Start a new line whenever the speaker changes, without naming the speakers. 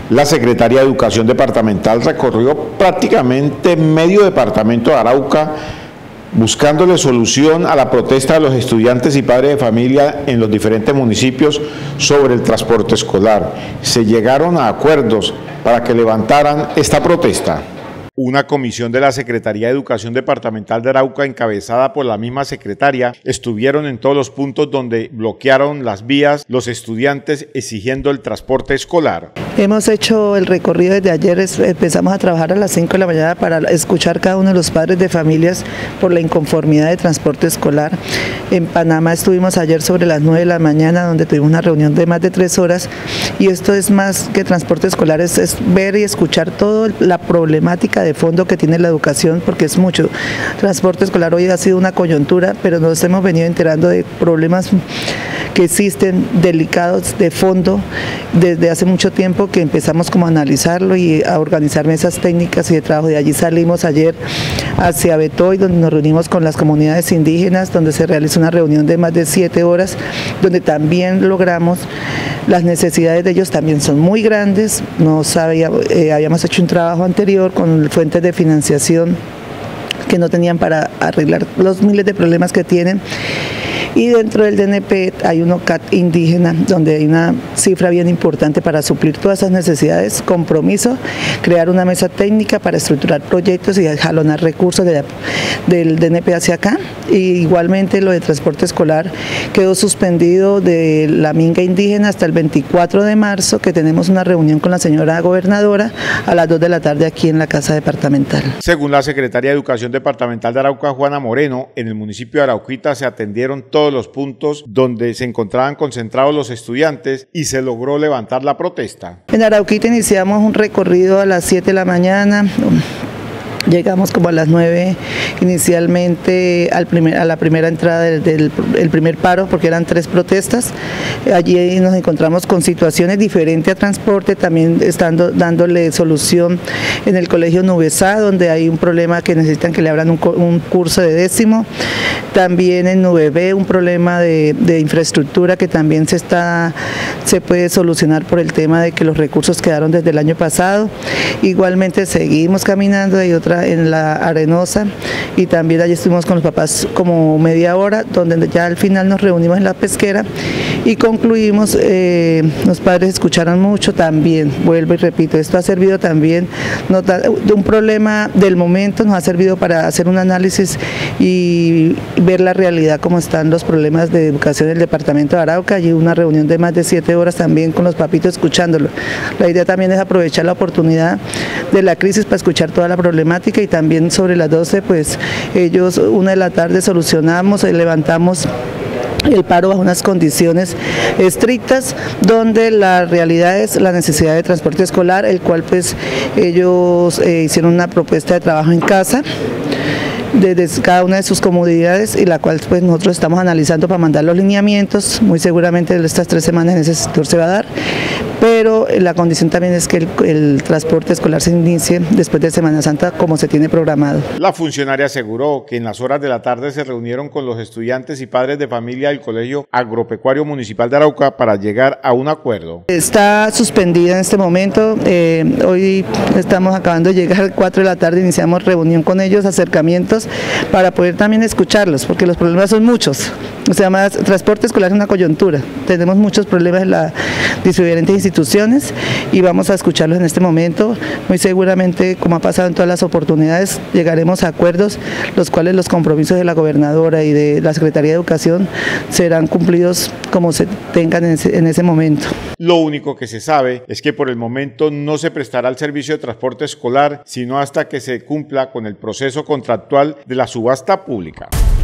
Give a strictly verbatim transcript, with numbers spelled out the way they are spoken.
La Secretaría de Educación Departamental recorrió prácticamente medio departamento de Arauca buscándole solución a la protesta de los estudiantes y padres de familia en los diferentes municipios sobre el transporte escolar. Se llegaron a acuerdos para que levantaran esta protesta. Una comisión de la Secretaría de Educación Departamental de Arauca, encabezada por la misma secretaria, estuvieron en todos los puntos donde bloquearon las vías los estudiantes exigiendo el transporte escolar.
Hemos hecho el recorrido desde ayer, empezamos a trabajar a las cinco de la mañana para escuchar cada uno de los padres de familias por la inconformidad de transporte escolar. En Panamá estuvimos ayer sobre las nueve de la mañana, donde tuvimos una reunión de más de tres horas, y esto es más que transporte escolar, es, es ver y escuchar toda la problemática de fondo que tiene la educación, porque es mucho. Transporte escolar hoy ha sido una coyuntura, pero nos hemos venido enterando de problemas que existen delicados de fondo desde hace mucho tiempo, que empezamos como a analizarlo y a organizar mesas técnicas y de trabajo. De allí salimos ayer hacia Betoy, donde nos reunimos con las comunidades indígenas, donde se realizó una reunión de más de siete horas, donde también logramos las necesidades de ellos también son muy grandes. No sabía, eh, habíamos hecho un trabajo anterior con fuentes de financiación que no tenían para arreglar los miles de problemas que tienen. Y dentro del D N P hay un O C A T indígena, donde hay una cifra bien importante para suplir todas esas necesidades. Compromiso, crear una mesa técnica para estructurar proyectos y jalonar recursos de, del D N P hacia acá. Y igualmente lo de transporte escolar quedó suspendido de la minga indígena hasta el veinticuatro de marzo, que tenemos una reunión con la señora gobernadora a las dos de la tarde aquí en la Casa Departamental.
Según la Secretaría de Educación Departamental de Arauca, Juana Moreno, en el municipio de Arauquita se atendieron todos todos los puntos donde se encontraban concentrados los estudiantes y se logró levantar la protesta.
En Arauquita iniciamos un recorrido a las siete de la mañana. Llegamos como a las nueve inicialmente al primer, a la primera entrada del, del el primer paro, porque eran tres protestas. Allí nos encontramos con situaciones diferentes a transporte, también estando dándole solución en el colegio Nubesá, donde hay un problema que necesitan que le abran un, un curso de décimo. También en Nubebé un problema de, de infraestructura que también se, está, se puede solucionar por el tema de que los recursos quedaron desde el año pasado. Igualmente seguimos caminando, hay otra en la Arenosa, y también allí estuvimos con los papás como media hora, donde ya al final nos reunimos en la pesquera y concluimos. Eh, los padres escucharon mucho también, vuelvo y repito, esto ha servido también de un problema del momento, nos ha servido para hacer un análisis y ver la realidad, cómo están los problemas de educación del departamento de Arauca. Allí una reunión de más de siete horas también con los papitos escuchándolo. La idea también es aprovechar la oportunidad de la crisis para escuchar toda la problemática, y también sobre las doce, pues ellos, una de la tarde solucionamos, levantamos el paro bajo unas condiciones estrictas, donde la realidad es la necesidad de transporte escolar, el cual pues ellos eh, hicieron una propuesta de trabajo en casa desde cada una de sus comodidades, y la cual pues nosotros estamos analizando para mandar los lineamientos. Muy seguramente en estas tres semanas en ese sector se va a dar, pero la condición también es que el, el transporte escolar se inicie después de Semana Santa como se tiene programado.
La funcionaria aseguró que en las horas de la tarde se reunieron con los estudiantes y padres de familia del Colegio Agropecuario Municipal de Arauca para llegar a un acuerdo.
Está suspendida en este momento, eh, hoy estamos acabando de llegar a las cuatro de la tarde, iniciamos reunión con ellos, acercamientos, para poder también escucharlos, porque los problemas son muchos. O sea, más transporte escolar es una coyuntura, tenemos muchos problemas en las diferentes instituciones y vamos a escucharlos en este momento. Muy seguramente, como ha pasado en todas las oportunidades, llegaremos a acuerdos, los cuales los compromisos de la gobernadora y de la Secretaría de Educación serán cumplidos como se tengan en ese, en ese momento.
Lo único que se sabe es que por el momento no se prestará el servicio de transporte escolar, sino hasta que se cumpla con el proceso contractual de la subasta pública.